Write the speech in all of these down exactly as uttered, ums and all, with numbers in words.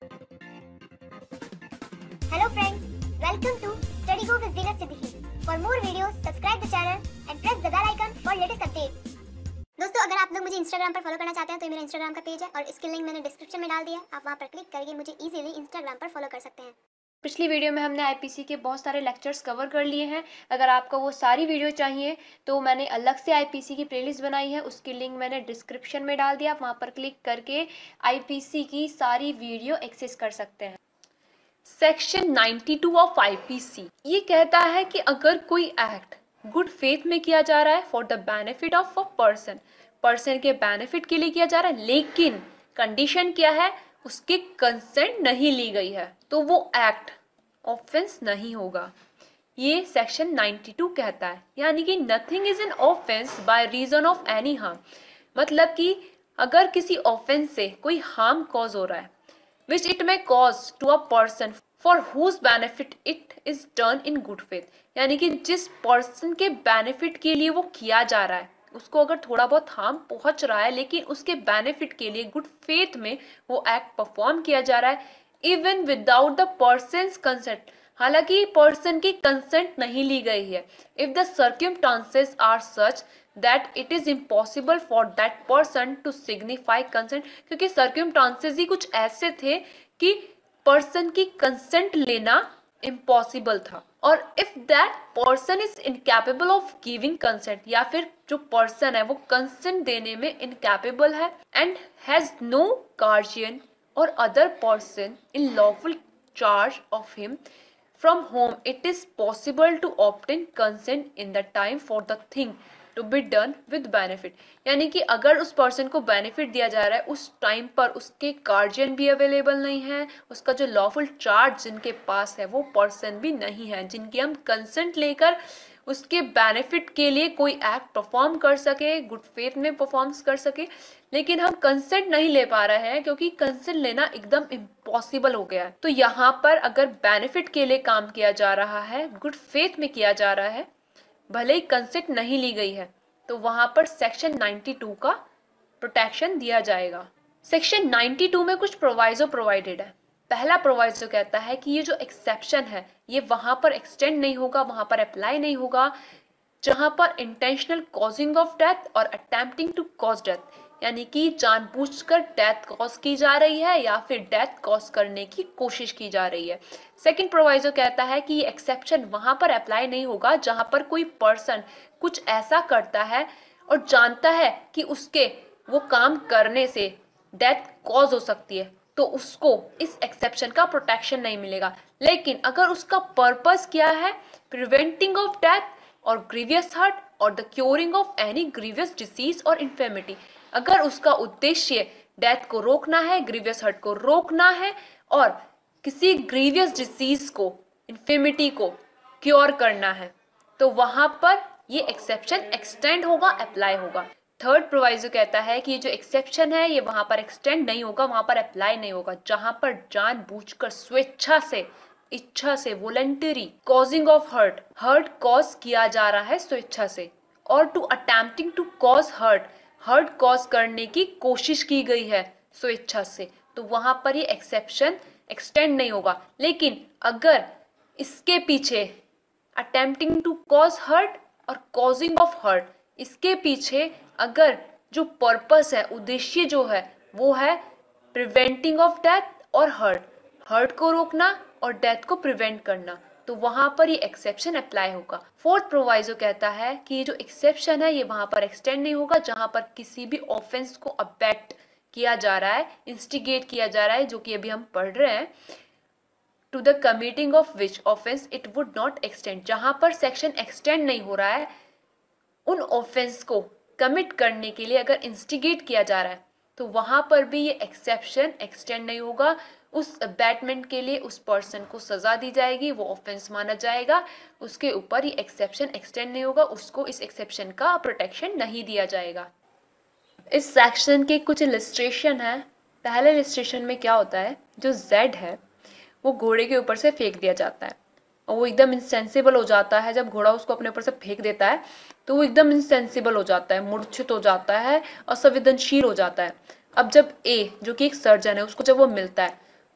Hello friends, welcome to Study Go with Illustrations. For more videos, subscribe the channel and press the bell icon for latest updates. दोस्तों, अगर आप लोग मुझे Instagram पर follow करना चाहते हैं तो ये मेरा इंस्टाग्राम का पेज है और इसकी लिंक मैंने डिस्क्रिप्शन में डाल दिया है। आप वहां पर क्लिक करके मुझे इजीली इंस्टाग्राम पर फॉलो कर सकते हैं। पिछली वीडियो में हमने आईपीसी के बहुत सारे लेक्चर्स कवर कर लिए हैं। अगर आपको वो सारी वीडियो चाहिए तो मैंने अलग से आईपीसी की प्लेलिस्ट बनाई है, उसकी लिंक मैंने डिस्क्रिप्शन में डाल दिया। आप वहाँ पर क्लिक करके आईपीसी की सारी वीडियो एक्सेस कर सकते हैं। Section ninety two of IPC ये कहता है कि अगर कोई एक्ट गुड फेथ में किया जा रहा है for the benefit of a person, person के बेनिफिट के लिए किया जा रहा है, लेकिन कंडीशन क्या है, उसके कंसेंट नहीं ली गई है, तो वो एक्ट ऑफेंस नहीं होगा। ये सेक्शन नाइन्टी टू कहता है। यानी कि nothing is an offence by reason of any harm, मतलब कि अगर किसी ऑफेंस से कोई हार्म कॉज हो रहा है which it may cause to a person for whose benefit it is done in good faith, यानी कि जिस पर्सन के बेनिफिट के लिए वो किया जा रहा है उसको अगर थोड़ा बहुत हार्म पहुंच रहा है लेकिन उसके बेनिफिट के लिए गुड फेथ में वो एक्ट परफॉर्म किया जा रहा है, even without the person's consent, हालांकि पर्सन की कंसेंट नहीं ली गई है। If the circumstances are such that it is impossible for that person to signify consent, क्योंकि सर्कमस्टांसेस ही कुछ ऐसे थे कि पर्सन की कंसेंट लेना इम्पॉसिबल था। और if that person is incapable of giving consent, या फिर जो पर्सन है वो कंसेंट देने में इनकैपेबल है एंड हैज नो गार्जियन और other person in lawful charge of him from whom it is possible to obtain consent in the time for the thing to be done with benefit, यानी कि अगर उस person को benefit दिया जा रहा है उस टाइम पर उसके गार्जियन भी अवेलेबल नहीं है, उसका जो लॉफुल चार्ज जिनके पास है वो पर्सन भी नहीं है जिनकी हम कंसेंट लेकर उसके बेनिफिट के लिए कोई एक्ट परफॉर्म कर सके, गुड फेथ में परफॉर्म कर सके, लेकिन हम कंसेंट नहीं ले पा रहे हैं क्योंकि कंसेंट लेना एकदम इम्पॉसिबल हो गया है। तो यहाँ पर अगर बेनिफिट के लिए काम किया जा रहा है, गुड फेथ में किया जा रहा है, भले ही कंसेंट नहीं ली गई है, तो वहां पर सेक्शन नाइन्टी टू का प्रोटेक्शन दिया जाएगा। सेक्शन नाइन्टी टू में कुछ प्रोवाइजो प्रोवाइडेड है। पहला प्रोवाइजो कहता है कि ये जो एक्सेप्शन है ये वहां पर एक्सटेंड नहीं होगा, वहां पर अप्लाई नहीं होगा जहां पर इंटेंशनल कॉजिंग ऑफ डेथ और अटेम्प्टिंग टू कॉज डेथ, यानी कि जानबूझकर डेथ कॉज की जा रही है या फिर डेथ कॉज करने की कोशिश की जा रही है। सेकंड प्रोवाइजो कहता है कि ये एक्सेप्शन वहां पर अप्लाई नहीं होगा जहां पर कोई पर्सन कुछ ऐसा करता है और जानता है कि उसके वो काम करने से डेथ कॉज हो सकती है, तो उसको इस एक्सेप्शन का प्रोटेक्शन नहीं मिलेगा। लेकिन अगर उसका पर्पस क्या है, प्रिवेंटिंग ऑफ डेथ और ग्रीवियस हर्ट और the curing of any grievous disease और इन्फेमिटी, अगर उसका उद्देश्य डेथ को रोकना है, ग्रीवियस हर्ट को रोकना है और किसी ग्रीवियस डिसीज को, इन्फेमिटी को क्योर करना है, तो वहां पर ये एक्सेप्शन एक्सटेंड होगा, अप्लाई होगा। थर्ड प्रोवाइजो कहता है कि ये जो एक्सेप्शन है ये वहां पर एक्सटेंड नहीं होगा, वहां पर अप्लाई नहीं होगा जहां पर जानबूझकर, स्वेच्छा से, इच्छा से, voluntary causing of hurt, hurt cause किया जा रहा है स्वेच्छा से, और to attempting to cause hurt, hurt cause करने की कोशिश की गई है स्वेच्छा से, तो वहां पर ये एक्सेप्शन एक्सटेंड नहीं होगा। लेकिन अगर इसके पीछे अटेम्प्टिंग टू कॉज हर्ट और कॉजिंग ऑफ हर्ट, इसके पीछे अगर जो पर्पस है, उद्देश्य जो है वो है प्रिवेंटिंग ऑफ डेथ और हर्ट, हर्ट को रोकना और डेथ को प्रिवेंट करना, तो वहां पर ये एक्सेप्शन अप्लाई होगा। फोर्थ प्रोवाइजो कहता है कि ये जो एक्सेप्शन है ये वहां पर एक्सटेंड नहीं होगा जहां पर किसी भी ऑफेंस को अबेट किया जा रहा है, इंस्टिगेट किया जा रहा है, जो कि अभी हम पढ़ रहे हैं, to the committing of which offence it would not extend, जहां पर सेक्शन एक्सटेंड नहीं हो रहा है, उन ऑफेंस को कमिट करने के लिए अगर इंस्टिगेट किया जा रहा है तो वहां पर भी ये एक्सेप्शन एक्सटेंड नहीं होगा। उस अबैटमेंट के लिए उस पर्सन को सजा दी जाएगी, वो ऑफेंस माना जाएगा, उसके ऊपर ये एक्सेप्शन एक्सटेंड नहीं होगा, उसको इस एक्सेप्शन का प्रोटेक्शन नहीं दिया जाएगा। इस सेक्शन के कुछ इलस्ट्रेशन है। पहले इलस्ट्रेशन में क्या होता है, जो जेड है वो घोड़े के ऊपर से फेंक दिया जाता है और वो एकदम इंसेंसिबल हो जाता है। जब घोड़ा उसको अपने ऊपर से फेंक देता है तो वो एकदम इंसेंसिबल हो जाता है, मूर्छित हो जाता है, असंवेदनशील हो जाता है। अब जब ए जो कि एक सर्जन है उसको जब वो मिलता है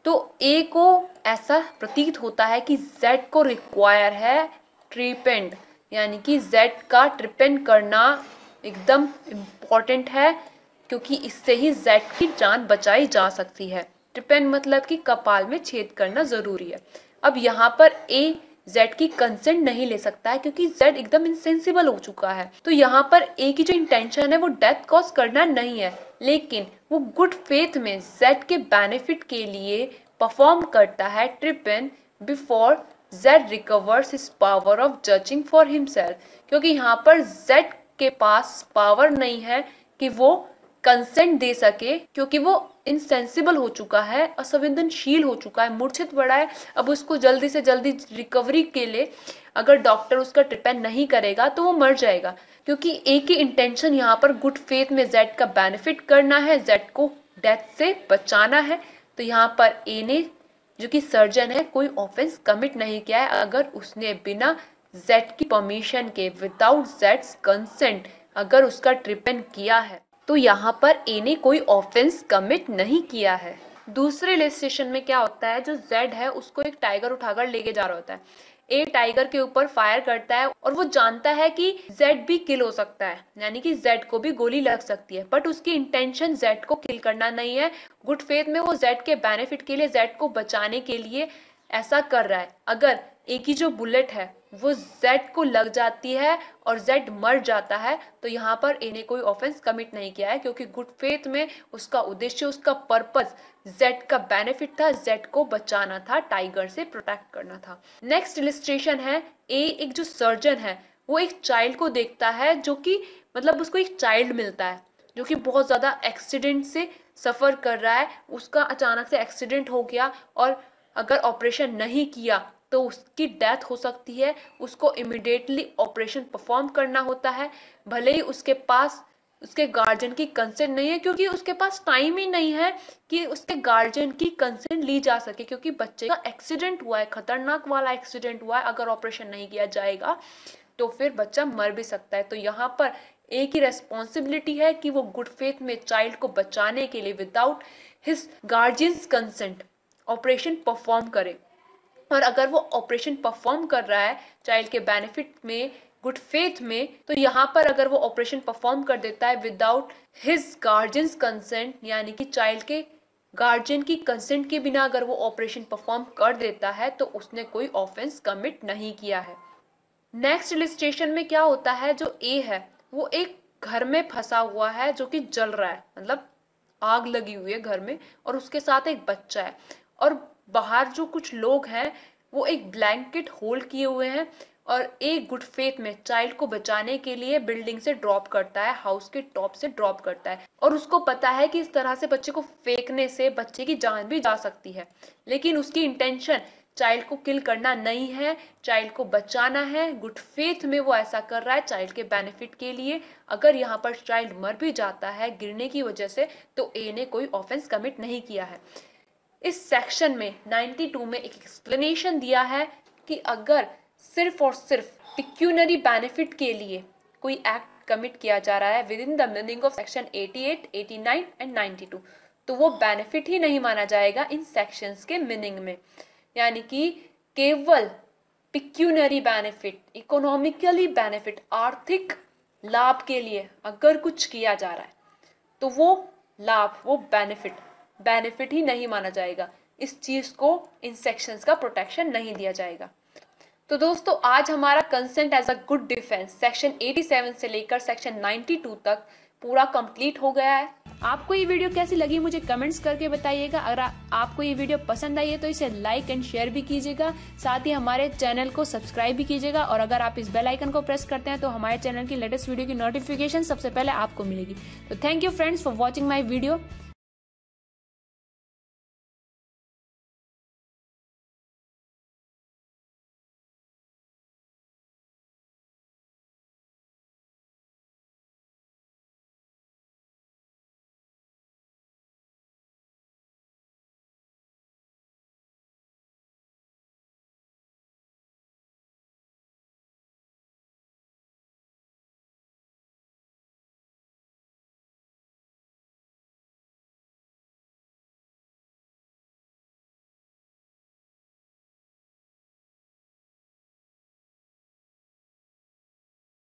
तो ए को ऐसा प्रतीत होता है कि जेड को रिक्वायर है ट्रीपेंड, यानी कि जेड का ट्रीपेंड करना एकदम इम्पॉर्टेंट है, क्योंकि इससे ही जेड की जान बचाई जा सकती है। ट्रीपेंड मतलब कि कपाल में छेद करना जरूरी है। अब यहाँ पर ए जेड की कंसेंट नहीं ले सकता है क्योंकि जेड एकदम इनसेंसिबल हो चुका है। तो यहाँ पर ए की जो इंटेंशन है वो डेथ कॉज करना नहीं है, लेकिन वो गुड फेथ में जेड के बेनिफिट के लिए परफॉर्म करता है trepan before Z recovers his power of judging for himself, क्योंकि यहाँ पर जेड के पास पावर नहीं है कि वो कंसेंट दे सके, क्योंकि वो इनसेंसिबल हो चुका है, असंवेदनशील हो चुका है, मूर्छित पड़ा है। अब उसको जल्दी से जल्दी रिकवरी के लिए अगर डॉक्टर उसका ट्रीटमेंट नहीं करेगा तो वो मर जाएगा, क्योंकि ए की इंटेंशन यहाँ पर गुड फेथ में जेड का बेनिफिट करना है, जेड को डेथ से बचाना है। तो यहाँ पर ए ने, जो कि सर्जन है, कोई ऑफेंस कमिट नहीं किया है अगर उसने बिना जेड की परमिशन के, विदाउट जेड्स कंसेंट, अगर उसका ट्रीटमेंट किया है, तो यहाँ पर ए ने कोई ऑफेंस कमिट नहीं किया है। दूसरे इलस्ट्रेशन में क्या होता है, जो जेड है उसको एक टाइगर उठाकर लेके जा रहा होता है। ए टाइगर के ऊपर फायर करता है और वो जानता है कि जेड भी किल हो सकता है, यानी कि जेड को भी गोली लग सकती है, बट उसकी इंटेंशन जेड को किल करना नहीं है। गुड फेथ में वो जेड के बेनिफिट के लिए, जेड को बचाने के लिए ऐसा कर रहा है। अगर ए की जो बुलेट है वो जेड को लग जाती है और जेड मर जाता है, तो यहाँ पर ए ने कोई ऑफेंस कमिट नहीं किया है, क्योंकि गुड फेथ में उसका उद्देश्य, उसका पर्पस जेड का बेनिफिट था, जेड को बचाना था, टाइगर से प्रोटेक्ट करना था। नेक्स्ट इलस्ट्रेशन है, ए एक जो सर्जन है वो एक चाइल्ड को देखता है, जो कि मतलब उसको एक चाइल्ड मिलता है जो कि बहुत ज़्यादा एक्सीडेंट से सफ़र कर रहा है। उसका अचानक से एक्सीडेंट हो गया और अगर ऑपरेशन नहीं किया तो उसकी डेथ हो सकती है। उसको इमिडिएटली ऑपरेशन परफॉर्म करना होता है, भले ही उसके पास उसके गार्जियन की कंसेंट नहीं है, क्योंकि उसके पास टाइम ही नहीं है कि उसके गार्जियन की कंसेंट ली जा सके, क्योंकि बच्चे का एक्सीडेंट हुआ है, खतरनाक वाला एक्सीडेंट हुआ है। अगर ऑपरेशन नहीं किया जाएगा तो फिर बच्चा मर भी सकता है। तो यहाँ पर ए की रेस्पॉन्सिबिलिटी है कि वो गुड फेथ में चाइल्ड को बचाने के लिए without his guardian's consent operation perform करे। और अगर वो ऑपरेशन परफॉर्म कर रहा है चाइल्ड के बेनिफिट में, गुड फेथ में, तो यहाँ पर अगर वो ऑपरेशन परफॉर्म कर देता है विदाउट हिज गार्जियंस कंसेंट, यानी कि चाइल्ड के गार्जियन की कंसेंट के बिना अगर वो ऑपरेशन परफॉर्म कर देता है, तो उसने कोई ऑफेंस कमिट नहीं किया है। नेक्स्ट इलस्ट्रेशन में क्या होता है, जो ए है वो एक घर में फंसा हुआ है जो कि जल रहा है, मतलब आग लगी हुई है घर में, और उसके साथ एक बच्चा है, और बाहर जो कुछ लोग हैं वो एक ब्लैंकेट होल्ड किए हुए हैं, और एक गुड फेथ में चाइल्ड को बचाने के लिए बिल्डिंग से ड्रॉप करता है, हाउस के टॉप से ड्रॉप करता है, और उसको पता है कि इस तरह से बच्चे को फेंकने से बच्चे की जान भी जा सकती है, लेकिन उसकी इंटेंशन चाइल्ड को किल करना नहीं है, चाइल्ड को बचाना है। गुड फेथ में वो ऐसा कर रहा है चाइल्ड के बेनिफिट के लिए। अगर यहाँ पर चाइल्ड मर भी जाता है गिरने की वजह से, तो ए ने कोई ऑफेंस कमिट नहीं किया है। इस सेक्शन में बानवे में एक एक्सप्लेनेशन दिया है कि अगर सिर्फ और सिर्फ पिक्यूनरी बेनिफिट के लिए कोई एक्ट कमिट किया जा रहा है within the meaning of section अठासी, उनयासी एंड बानवे, तो वो बेनिफिट ही नहीं माना जाएगा इन सेक्शंस के मीनिंग में। यानी कि केवल पिक्यूनरी बेनिफिट, इकोनॉमिकली बेनिफिट, आर्थिक लाभ के लिए अगर कुछ किया जा रहा है तो वो लाभ, वो बेनिफिट बेनिफिट ही नहीं माना जाएगा। इस चीज को, इन सेक्शंस का प्रोटेक्शन नहीं दिया जाएगा। तो दोस्तों, आज हमारा consent as a good defence section सत्तासी से लेकर सेक्शन बानवे तक पूरा कंप्लीट हो गया है। आपको ये वीडियो कैसी लगी मुझे कमेंट्स करके बताइएगा। अगर आ, आपको ये वीडियो पसंद आई है तो इसे लाइक एंड शेयर भी कीजिएगा, साथ ही हमारे चैनल को सब्सक्राइब भी कीजिएगा, और अगर आप इस बेल आइकन को प्रेस करते हैं तो हमारे चैनल की लेटेस्ट वीडियो की नोटिफिकेशन सबसे पहले आपको मिलेगी। तो thank you friends for watching my video.